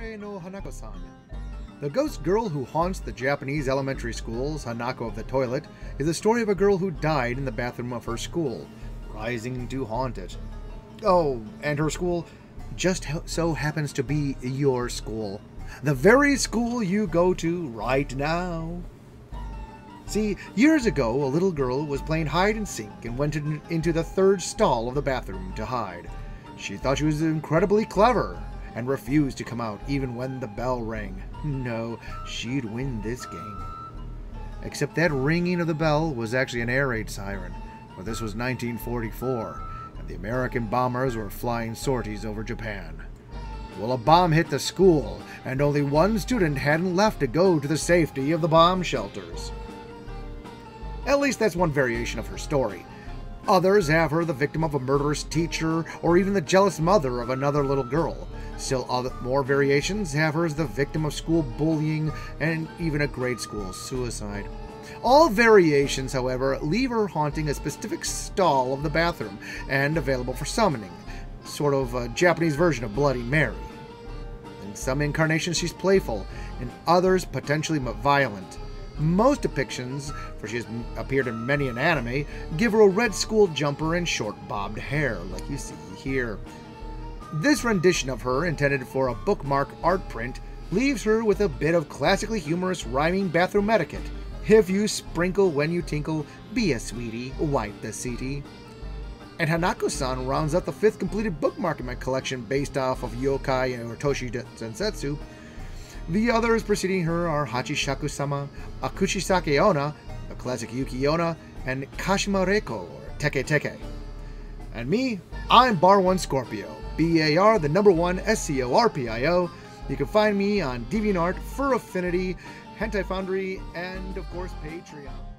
Hikare no Hanako-san. The ghost girl who haunts the Japanese elementary schools, Hanako of the Toilet, is the story of a girl who died in the bathroom of her school, rising to haunt it. Oh, and her school just so happens to be your school. The very school you go to right now. See, years ago, a little girl was playing hide and seek and went into the third stall of the bathroom to hide. She thought she was incredibly clever and refused to come out even when the bell rang. No, she'd win this game. Except that ringing of the bell was actually an air raid siren, but this was 1944, and the American bombers were flying sorties over Japan. Well, a bomb hit the school, and only one student hadn't left to go to the safety of the bomb shelters. At least that's one variation of her story. Others have her the victim of a murderous teacher, or even the jealous mother of another little girl. Still more variations have her as the victim of school bullying and even a grade school suicide. All variations, however, leave her haunting a specific stall of the bathroom and available for summoning, sort of a Japanese version of Bloody Mary. In some incarnations she's playful, in others potentially violent. Most depictions, for she has appeared in many an anime, give her a red school jumper and short bobbed hair, like you see here. This rendition of her, intended for a bookmark art print, leaves her with a bit of classically humorous rhyming bathroom etiquette. If you sprinkle when you tinkle, be a sweetie, wipe the seatie. And Hanako-san rounds out the 5th completed bookmark in my collection based off of Yokai and Otoshi Densetsu. The others preceding her are Hachishaku-sama, Akushisake Onna, a classic Yuki Onna, and Kashima Reiko, or Teke Teke. And me, I'm Bar1 Scorpio, BAR, the number 1 SCORPIO. You can find me on DeviantArt, Fur Affinity, Hentai Foundry, and of course Patreon.